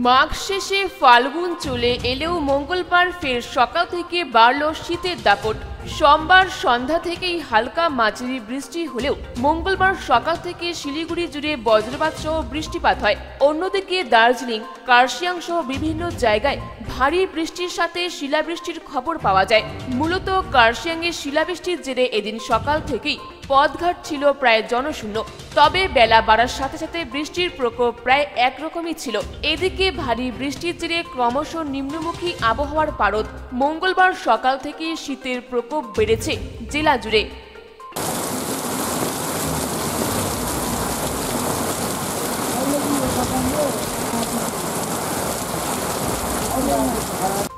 মাঘ শেষে ফাল্গুন চলে এলেও মঙ্গলবার ফের সকাল থেকে বাড়ল শীতের দাপট। সোমবার সন্ধ্যা থেকেই হালকা মাঝারি বৃষ্টি হলেও মঙ্গলবার সকাল থেকে শিলিগুড়ি জুড়ে বজ্রপাত সহ বৃষ্টিপাত হয়। অন্যদিকে দার্জিলিং, কার্শিয়াং সহ বিভিন্ন জায়গায় ভারী বৃষ্টির সাথে শিলাবৃষ্টির খবর পাওয়া যায়। মূলত কার্শিয়াংয়ে শিলাবৃষ্টির জেরে এদিন সকাল থেকেই পথঘাট ছিল প্রায় জনশূন্য। তবে বেলা বাড়ার সাথে সাথে বৃষ্টির প্রকোপ প্রায় একরকমই ছিল। এদিকে ভারী বৃষ্টির জেরে ক্রমশ নিম্নমুখী আবহাওয়ার পারদ। মঙ্গলবার সকাল থেকে শীতের প্রকোপ বেড়েছে জেলা জুড়ে।